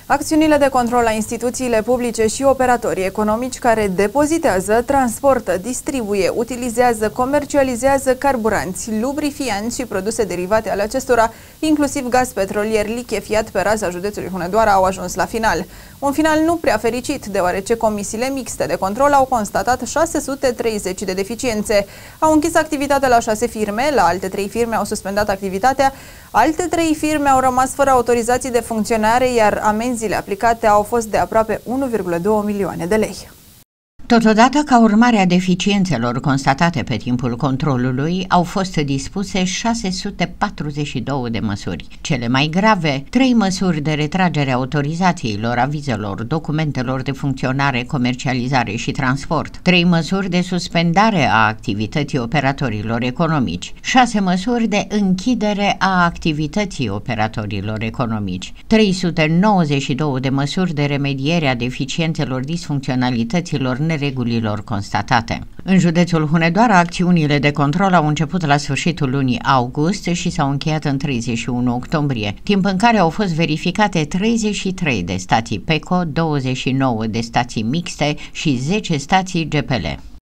Acțiunile de control la instituțiile publice și operatorii economici care depozitează, transportă, distribuie, utilizează, comercializează carburanți, lubrifianți și produse derivate ale acestora, inclusiv gaz petrolier lichefiat pe raza județului Hunedoara, au ajuns la final. Un final nu prea fericit, deoarece comisiile mixte de control au constatat 630 de deficiențe. Au închis activitatea la 6 firme, la alte 3 firme au suspendat activitatea, alte 3 firme au rămas fără autorizații de funcționare, iar amenziile aplicate au fost de aproape 1,2 milioane de lei. Totodată, ca urmare a deficiențelor constatate pe timpul controlului, au fost dispuse 642 de măsuri. Cele mai grave, 3 măsuri de retragere a autorizațiilor, avizelor, documentelor de funcționare, comercializare și transport, 3 măsuri de suspendare a activității operatorilor economici, 6 măsuri de închidere a activității operatorilor economici, 392 de măsuri de remediere a deficiențelor, disfuncționalităților, neregulilor constatate. În județul Hunedoara, acțiunile de control au început la sfârșitul lunii august și s-au încheiat în 31 octombrie, timp în care au fost verificate 33 de stații PECO, 29 de stații mixte și 10 stații GPL.